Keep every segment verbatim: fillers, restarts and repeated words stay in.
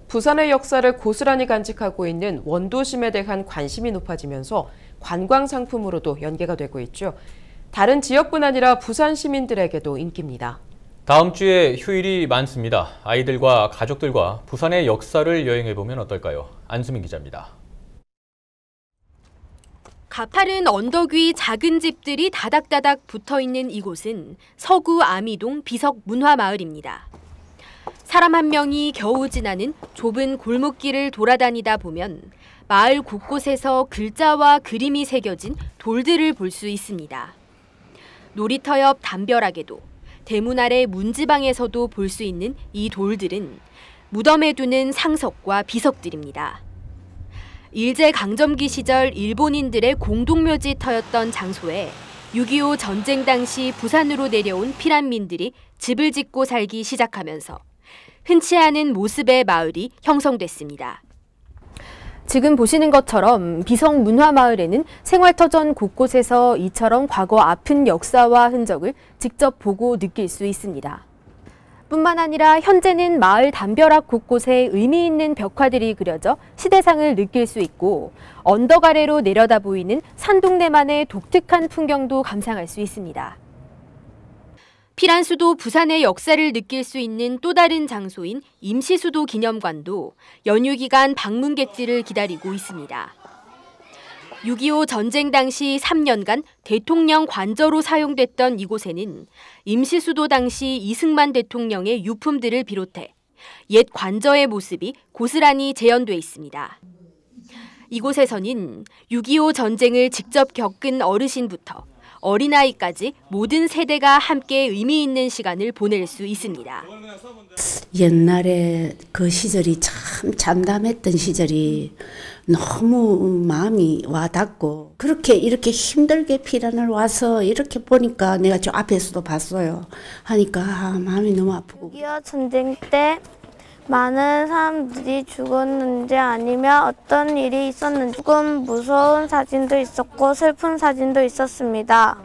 부산의 역사를 고스란히 간직하고 있는 원도심에 대한 관심이 높아지면서 관광 상품으로도 연계가 되고 있죠. 다른 지역뿐 아니라 부산 시민들에게도 인기입니다. 다음 주에 휴일이 많습니다. 아이들과 가족들과 부산의 역사를 여행해보면 어떨까요? 안수민 기자입니다. 가파른 언덕 위 작은 집들이 다닥다닥 붙어있는 이곳은 서구 아미동 비석문화마을입니다. 사람 한 명이 겨우 지나는 좁은 골목길을 돌아다니다 보면 마을 곳곳에서 글자와 그림이 새겨진 돌들을 볼 수 있습니다. 놀이터 옆 담벼락에도 대문 아래 문지방에서도 볼 수 있는 이 돌들은 무덤에 두는 상석과 비석들입니다. 일제강점기 시절 일본인들의 공동묘지터였던 장소에 육이오 전쟁 당시 부산으로 내려온 피난민들이 집을 짓고 살기 시작하면서 흔치 않은 모습의 마을이 형성됐습니다. 지금 보시는 것처럼 비석문화마을에는 생활터전 곳곳에서 이처럼 과거 아픈 역사와 흔적을 직접 보고 느낄 수 있습니다. 뿐만 아니라 현재는 마을 담벼락 곳곳에 의미 있는 벽화들이 그려져 시대상을 느낄 수 있고 언덕 아래로 내려다 보이는 산동네만의 독특한 풍경도 감상할 수 있습니다. 피란수도 부산의 역사를 느낄 수 있는 또 다른 장소인 임시수도 기념관도 연휴 기간 방문객들을 기다리고 있습니다. 육이오 전쟁 당시 삼 년간 대통령 관저로 사용됐던 이곳에는 임시수도 당시 이승만 대통령의 유품들을 비롯해 옛 관저의 모습이 고스란히 재현돼 있습니다. 이곳에서는 육이오 전쟁을 직접 겪은 어르신부터 어린아이까지 모든 세대가 함께 의미 있는 시간을 보낼 수 있습니다. 옛날에 그 시절이 참 참담했던 시절이 너무 마음이 와닿고 그렇게 이렇게 힘들게 피난을 와서 이렇게 보니까 내가 저 앞에서도 봤어요. 하니까 아, 마음이 너무 아프고. 육이오 전쟁 때 많은 사람들이 죽었는지 아니면 어떤 일이 있었는지 조금 무서운 사진도 있었고 슬픈 사진도 있었습니다.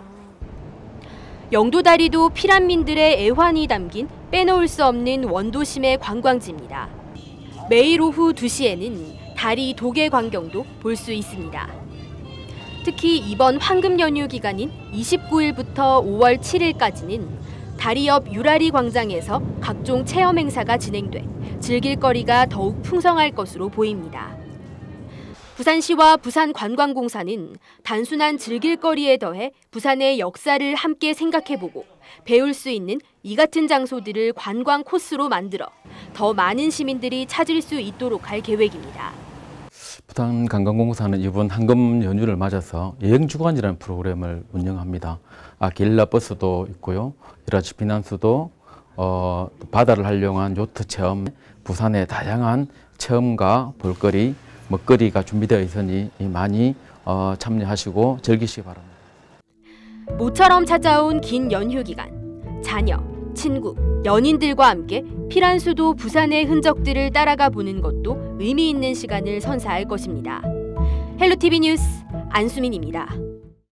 영도다리도 피난민들의 애환이 담긴 빼놓을 수 없는 원도심의 관광지입니다. 매일 오후 두 시에는 다리 도계 광경도 볼 수 있습니다. 특히 이번 황금 연휴 기간인 이십구 일부터 오월 칠 일까지는 다리 옆 유라리 광장에서 각종 체험 행사가 진행돼 즐길 거리가 더욱 풍성할 것으로 보입니다. 부산시와 부산관광공사는 단순한 즐길 거리에 더해 부산의 역사를 함께 생각해보고 배울 수 있는 이 같은 장소들을 관광 코스로 만들어 더 많은 시민들이 찾을 수 있도록 할 계획입니다. 부산관광공사는 이번 황금 연휴를 맞아서 여행주간이라는 프로그램을 운영합니다. 아, 게릴라 버스도 있고요. 여러가지 피난수도 어, 바다를 활용한 요트 체험, 부산의 다양한 체험과 볼거리, 먹거리가 준비되어 있으니 많이 어, 참여하시고 즐기시기 바랍니다. 모처럼 찾아온 긴 연휴 기간, 자녀, 친구, 연인들과 함께 피란수도 부산의 흔적들을 따라가 보는 것도 의미 있는 시간을 선사할 것입니다. 헬로티비 뉴스 안수민입니다.